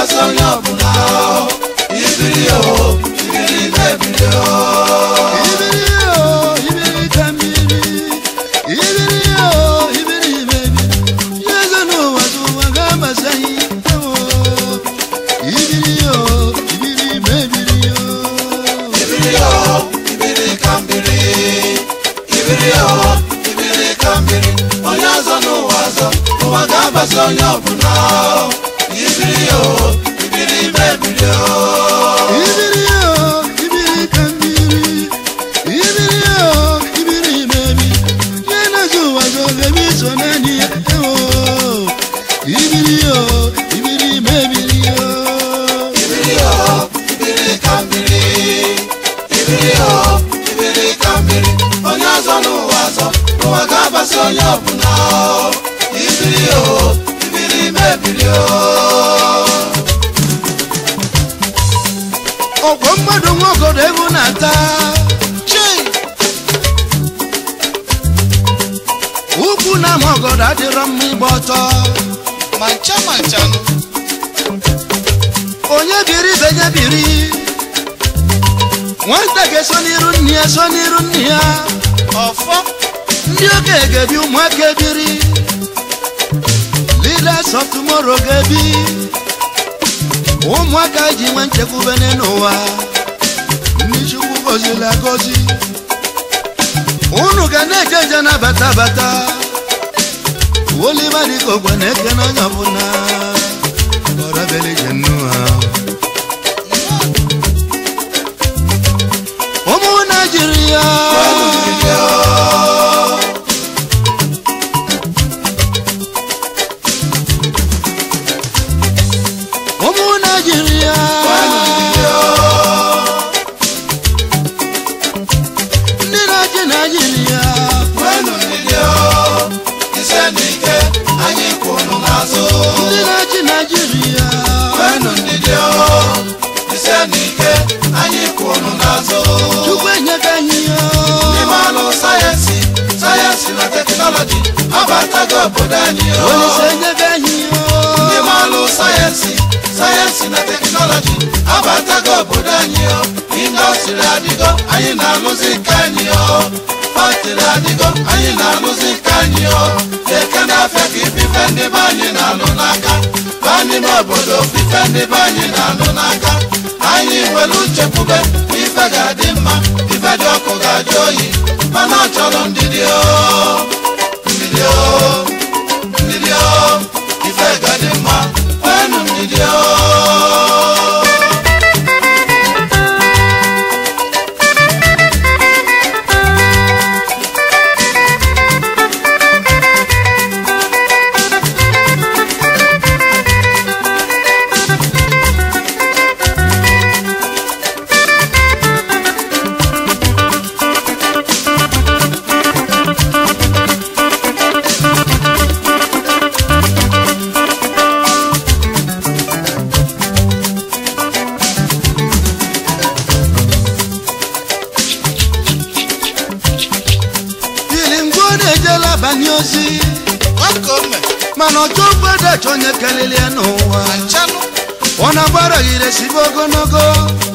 basonyo buna. Ibiri yo, ibiri baby yo. Ibiri yo, ibiri kambiri. Ibiri yo, ibiri baby. Yezo no wazo wagamba sahi. Ibiri yo, ibiri baby yo. Ibiri yo, ibiri kambiri. Ibiri yo, ibiri kambiri. Onyazo no wazo wagamba sonyo buna. Ibiri yo, ibiri baby yo. Ibiri yo, ibiri kambiri. Ibiri yo, ibiri baby. Yezo wazo baby sonani. Ibiri yo, ibiri baby yo. Ibiri yo, ibiri kambiri. Ibiri yo, ibiri kambiri. Onyazo no wazo wagamba sonyo buna. Ibiri yo, ibiri baby yo. Ogwo mmadu nwogodo egwu na-ata ukwu na mogodo adịrọ mma igba ọtọ Mancha onye biri benye biri nwata ga-eso n'iru nne ya so n'iru nne ya Ọfọ ndị oge ga-ebi ụmụaka ebiri leaders of tomorrow ga-ebi ụmụaka ji nwe nchekwube n'ụwa ndị Chukwu gọziri agọzi unu ga na-eje nje na bata Oliver dịka ogwe na-eke n'onye ọbụla ọrabele je nnụha ụmụ Naịjirịa ụmụ Naịjirịa ndị na-achị Naịjirịa Isenike anyị kwụnụ n'azụ. ndị na-achị Naịjirịa Isenike anyị kwụnụ n'azụ. Chukwu enyeka anyị ya N'ime alụ sayensị na teknọlọji abatago obodo anyị. Olise enyeka anyị ya N'ime alụ sayensị na teknọlọji abatago obodo anyị. Indọstrị adịgo anyị na-alụzi nke anyị. Factory adịgo anyị na-alụzi nke anyị. Eke na-afịa ka ifife ndị be anyị na-alụ n'aka. Baa n'ime obodo fife ndị be anyị na-alụ n'aka. Anyị nwere uche kwube ife ga-adị mma, ife dị ọkụ ga-ajụ oyi, mana ọ chọrọ ndidi ndidi ife ga-adị mma, kwenu ndidi mana ọjọ obodo onye kelele n'ụwa ọ na-agbara ire sibe ogologo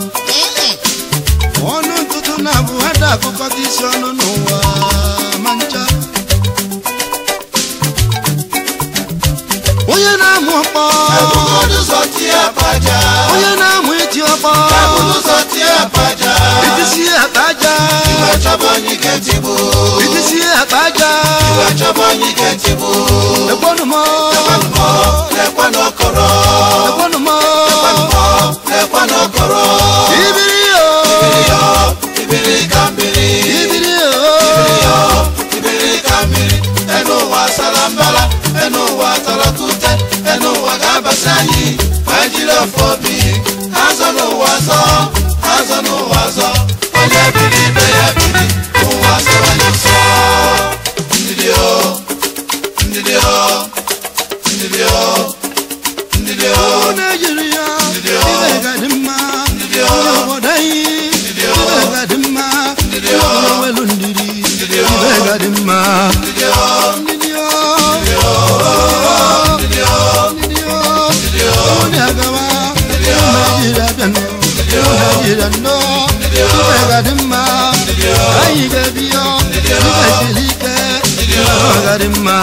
ọnụ ntụtụ na-abụ ada akụkọta isi ọnụ n'ụwa ma ncha onye na-amụ ọkpọ onye na-amụ iti ọkpọ itisi akpaja itisi akpaja ekwenumo ibiri yo ibiri kambiri enu wa salambala enu wa talakute enu wa gabasanyi wajilo fobi hazano wazo onye biri be ya biri uwa sabanyoso ndidio Nigeria ibegadimma obodayi ibegadimma welundiri ibegadimma ndidio Nigeria no Gadima Ayi Gabio Nigeria Gadima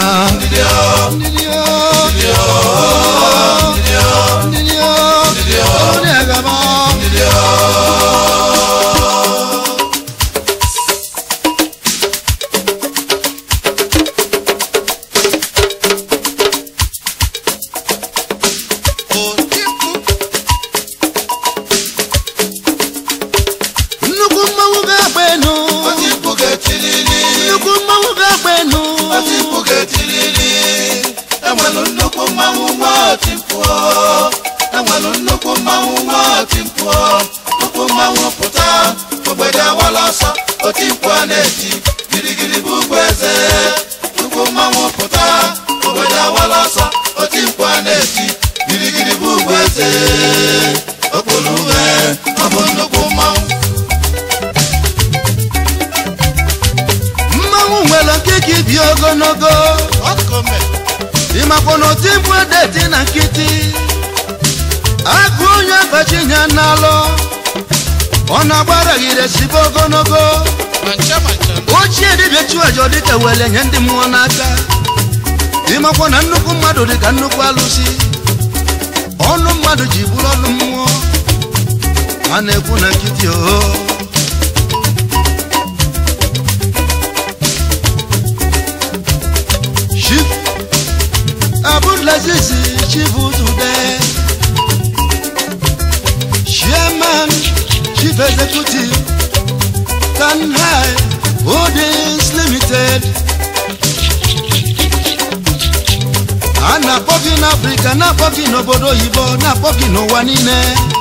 Wele nyandi muonaka Ima kwa na nnukwu mmadụ dị ka nnukwu alụsị Ọnụ mmadụ ji bụrụ ọnụ mmụọ A na-ekwu na nkịtị o Chief Abdulaziz Chief today Chairman Chief Executive Tanhai Holdings Limited Ana poki na Africa na poki n'obodo oyibo na poki n'ụwa niile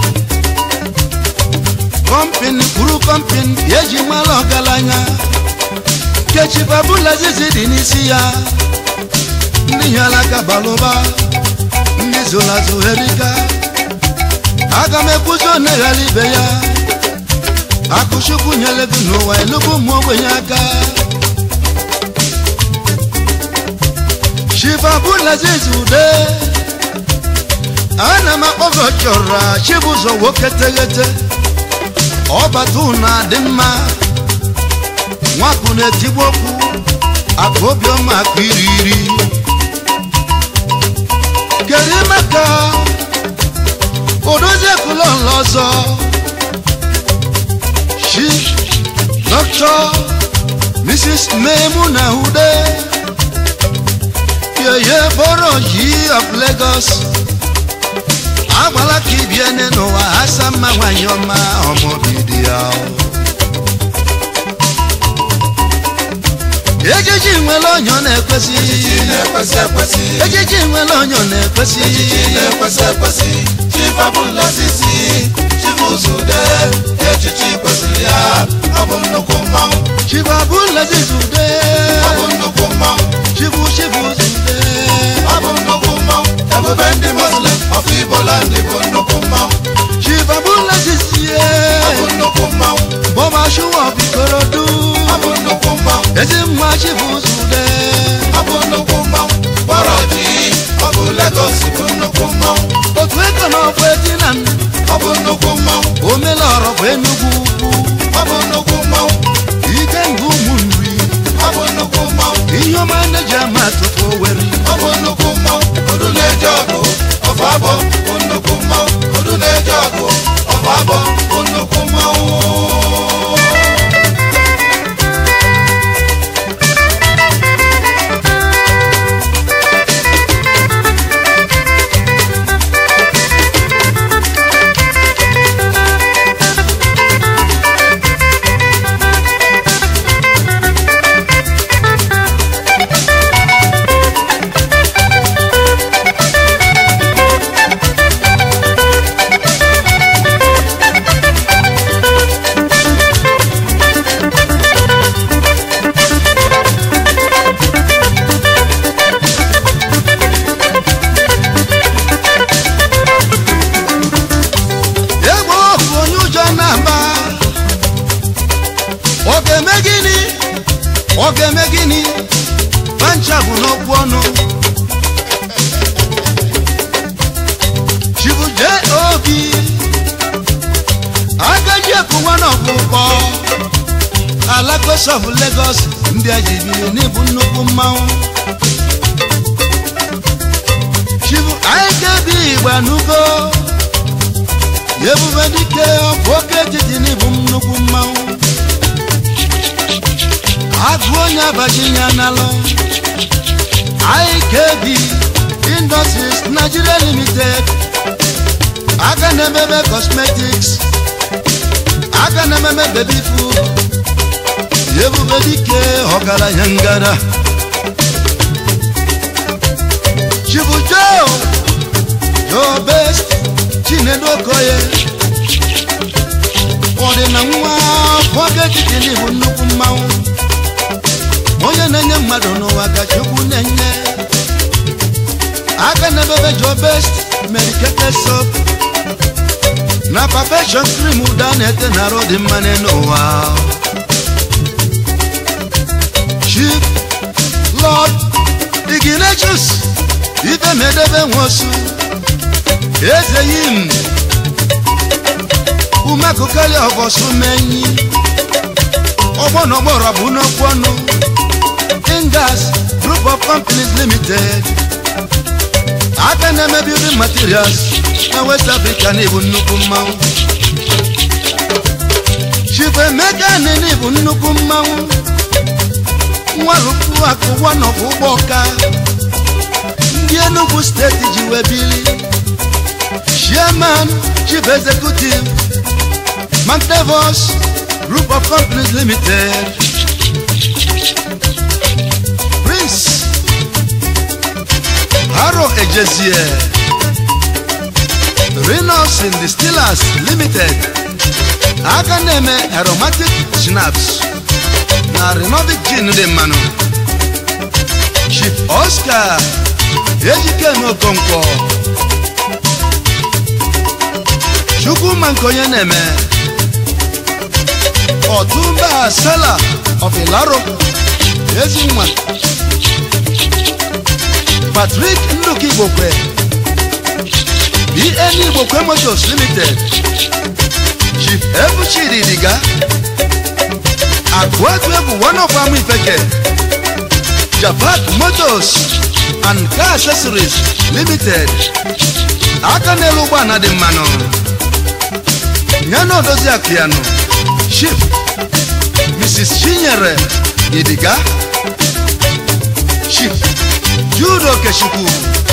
Company kuru company eji mara ọgaranya Chief Abdulaziz dị n'isi ya Ndị alaka balụba Ndị zolazo erika Aga m ekwuzi oneghara ibe ya Akushukwu nyele gị n'ụwa elubu mụ ogbenye aka Chief Abdulaziz ude Ana m akpọgo chọrọ Chibụzọ nwoke teghete Ọbata na dị mma Nwapụ na-etigbu okwu Akụ obiọma akụ iri iri Kedu maka Odozi ekwula ọzọ Chief Dr. Mrs. Memuna Ude Yeye Boroji of Lagos Agbala ki biene n'ụwa Asama nwanyị ọma ọmọbidi ya Ejiji nwere onye na-ekwesị Ejiji nwere onye na-ekwesị Chief Abdulaziz Chief Uzude Echichi kwesịrị ya Abụ nnukwu mmanwụ Chief Abdulaziz Ude Abụ nnukwu mmanwụ Chief Uzude Abụ nnukwu mmanwụ Ebube ndị Muslim of Igbo land bụ nnukwu mmanwụ Chief Abdulaziz Abụ nnukwu mmanwụ Bọma Shuwa Bikorodu Abụ nnukwu mmanwụ Ezi mma Chief Uzude Abụ nnukwu mmanwụ Boroji Ọbụ Lagos bụ nnukwu mmanwụ Otu eko na ọfụ etinan Ọbụ nnukwu mmanwụ Omelọrọ bụ Enugu ukwu Ọbụ nnukwu mmanwụ Ike ngụ ụmụ nri Ọbụ nnukwu mmanwụ Ihe ọma na-eji ama atụpụ Oweri Ọbụ nnukwu mmanwụ Odu na-eje ọgụ Ọfụ abọ bụ nnukwu mmanwụ Odu na-eje ọgụ Ọfụ abọ bụ nnukwu mmanwụ Agaji one of Upo Alagos of Lagos Ndiaji Nibu Nubu Mau Chivu Aikebi Wanugo Yebu Vedike Coque Nibu Nubu Mau Agwonya Virginia Nalo IKB Industries Nigeria Limited Aganememe Cosmetics Aganememe Baby Food Yebu Vedike Hogara Yangara Chibu Joe Your best Chinedo Koye Odena Mwa Coque Nibu Nubu Mau Oya nenye madono waka chubu nenye Aka nebebe your best medicated soap Na perfection cream udanete na rodi maneno wow Chief Lord Ignatius Ibe medebe nwosu Eze yim Umakukali ogosu menyi Obono morabu no kwano Ingas Group of Companies Limited Akaneme Building Materials Na West Africa Nibu Nuku Mau Chife Mega Nibu Nuku Mau Mwarupu Aku one of Uboka Ndiye Nuku State Jiwe Biri Chairman Chief Executive Mantevos Group of Companies Limited Haro Ejezie Reynolds and Distillers Limited Akaneme Aromatic Schnapps Na Renovic Gin de Manu Chief Oscar Ejike no Konko Chukwu Mankonye Neme Otumba Sala of Ilaro Ezinwa Patrick Nduki Bokwe BNE Bokwe Motors Limited Chief Ebuchiri Diga Agwatwebu one of Amu Ifeke Japat Motors and Car Accessories Limited Akanelu Bana de Mano Nyano Dozi Akiano Chief Mrs. Chinyere Idiga Chief Judo Keshuku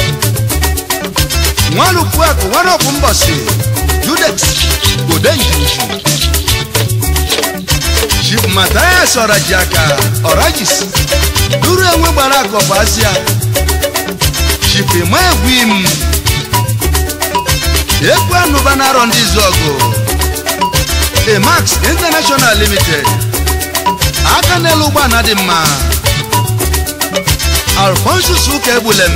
Mwanu Kwako Wano Kumbasi Judex Udenjuju Chief Matthias Orajaka Orajis Duru Enwe Barako Basia Chief Imwegwim Ekwa Nubana Rondizogo Emax International Limited Akanelu Banadima Alfonso Suke Bulem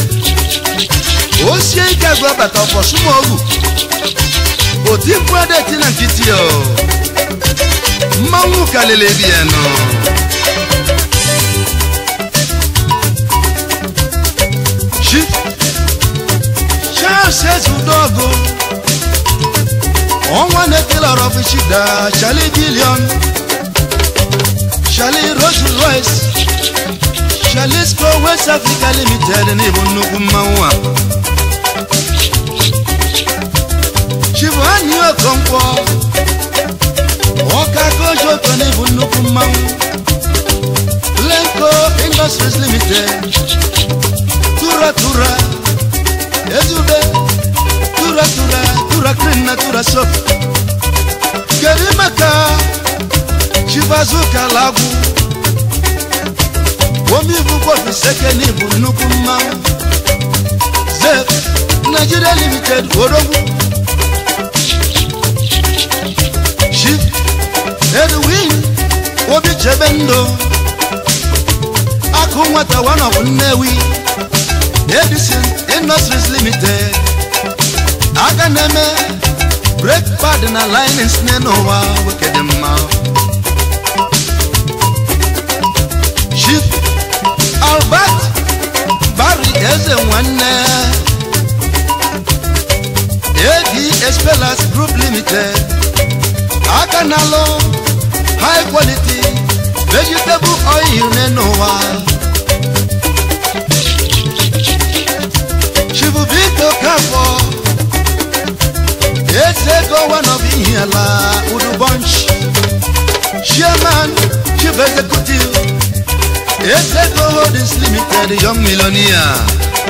Osie Ikagwa Bata Fosumogu Otimpwa de Tina Kitio Mamu Kalele Bieno Chief Charles Udogo On one killer of Shida Charlie Gillion Charlie Rose Royce Jalisco West Africa Limited Nibu Nuku Mawa Chivani Okonkwo Oka Kojo Nibu Nuku Mawa Lenko Industries Limited Tura Tura Ezube Tura Tura Tura Krina Tura Soap Gerimaka Chivazuka Lagu Womi Buko Fiseke Nibu Nuku Mawa Zep Nigeria Limited Orogu Chief Edwin Obi Chebendo Akumwata one of Newi Edison Industries Limited Aganeme Break Pad and Alliance Nenowa Wikedema Chief Albert Barry Eze One AD Espelas Group Limited Akanalo, high quality vegetable oil nenowa. Shivubito Kafo, yes, go one of Ihala, Udu Bunch, Chairman, Chief Executive, yes, go Holdings Limited, Young Millionaire,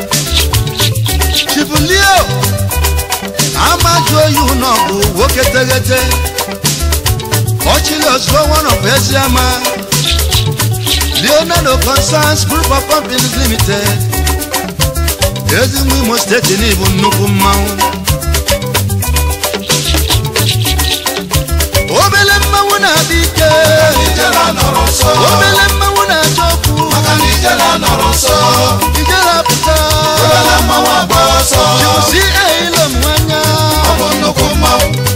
Chief Leo, Amajo, you know, work at the Ochilos for one of Esiama Leonardo Concerns Group of Companies Limited. Yes, we must take in even Nukumau. Obelemma wuna dike Obelemma wuna joku Makanijela noroso Ijela puta Obelemma waboso Jusi eilo mwanya Obunukumau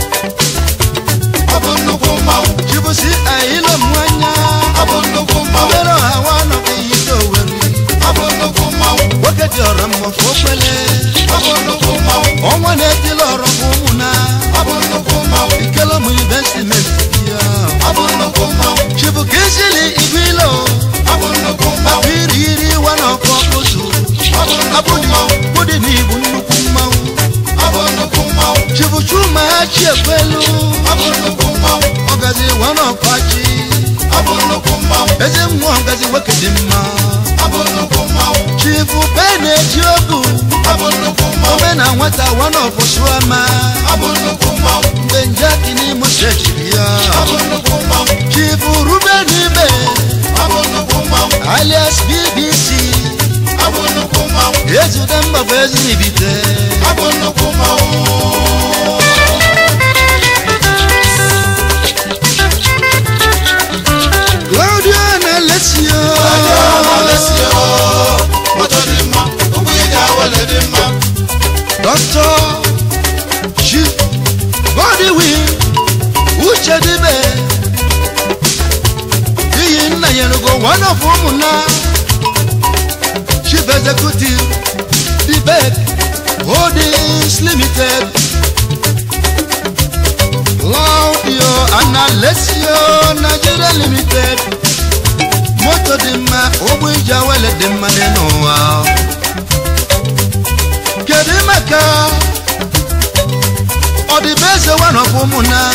Jibusi ailo mwanya Abonukumau Pero hawana kiyido weri Abonukumau Wakati oramo fopele Abonukumau Omwane tiloro kumuna Abonukumau Ikelo mu investment ya Abonukumau Jibu kisili igwilo Abonukumau Biri wanokokuzu Abonukumau Budi ni bunukumau Abonukumau Jibu chuma chiefelu Abonukumau Ogazi wanokachi Abonukumau Eze mwangazi wakidima Abonukumau Chifu pene chiogu Abonukumau Omena wata wanofosuama Abonukumau Benjaki ni mosechibia Abonukumau Chifu Rubenibe Abonukumau Alias BBC Abonukumau Yezu demba vezi nibite Abonukumau Doctor, Chief, Body Wyld, Uche Dibe, Iyina Yenugo, one of Umuna, Chief Executive, Dibe, Holdings Limited, Claudio Analesio, Nigeria Limited, Moto Dima, Obuja Wele Dima Nenoa. Kedimaka Odibeze one of Umuna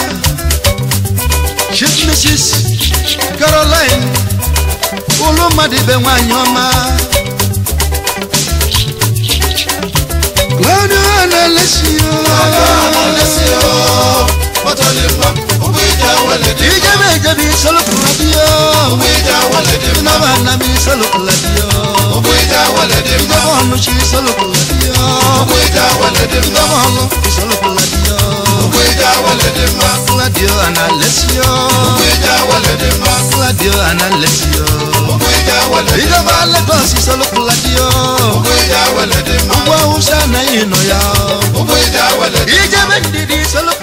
Chief Mrs. Caroline Ulumadibe Wanyoma Claudio Analesio Matolima Ubija Waledi Ijebe Jabi Solukuladio Ubija Waledi Nabana Mi Solukuladio Ubija Waledi Nabana Shi Solukuladio Ubija Waledi Nabana Solukuladio Ubija Waledi Claudio Analesio Ubija Waledi Claudio Analesio Ubija Waledi Ijaba Lagos Solukuladio Ubija Waledi Ubwa Usha na ino ya Ubija Waledi Ijebe Ndidi Solukuladio